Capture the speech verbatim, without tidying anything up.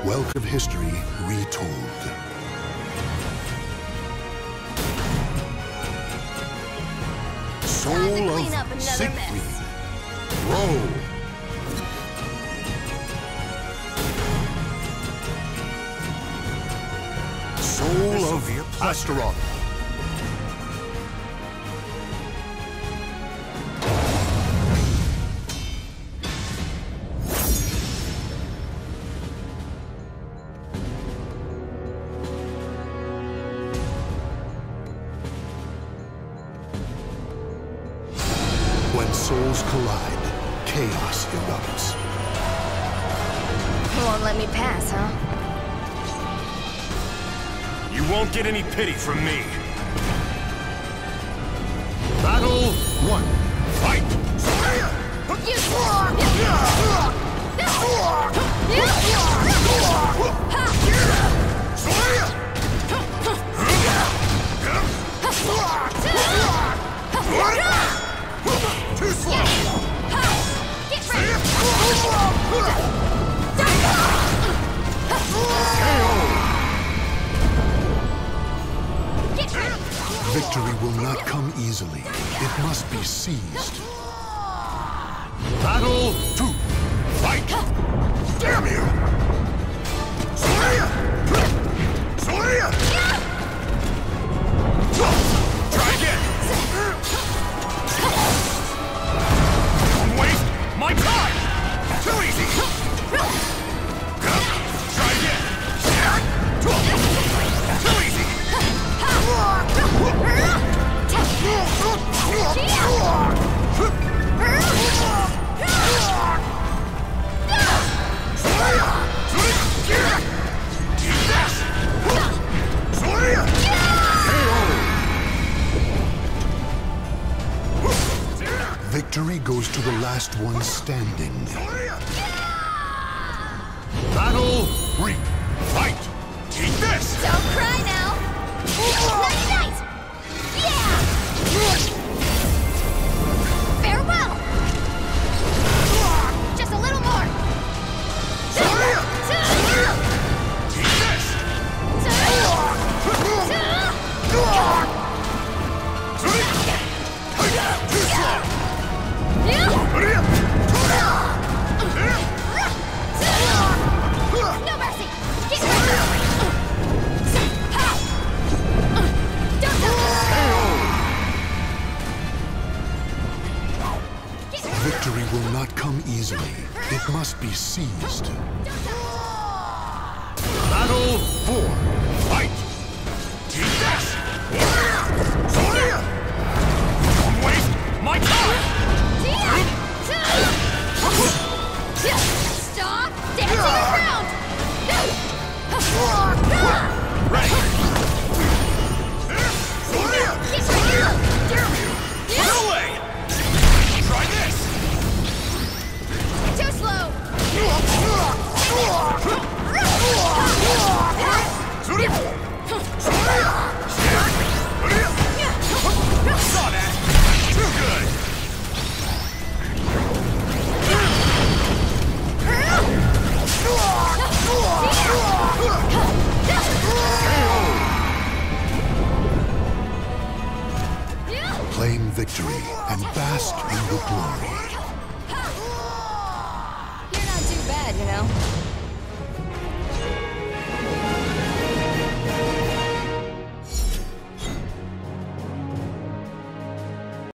Wealth of history retold. Soul of Siegfried. Roll. Soul of Astaroth. When souls collide, chaos erupts. You won't let me pass, huh? You won't get any pity from me. Battle one. Fight! Too slow! Get ready! Get ready! Victory will not come easily. It must be seized. Battle two! Fight! Damn you! Soria! Soria! Try again! Don't waste my time! Too easy! Try again! Too easy! Victory goes to the last one standing. Battle three! Fight! Eat this! Don't cry now! Night night! Yeah! Farewell! Just a little more! Eat this! Too slow! No mercy! Get ready! Don't Victory will not come easily. It must be seized. Battle four! Fight! Eat this! Soria! Don't waste my time! Stop dancing around! Ready! Soria! Get ready! No way! Try this! Too slow! Saw that! Too good! Claim victory and bask in the glory.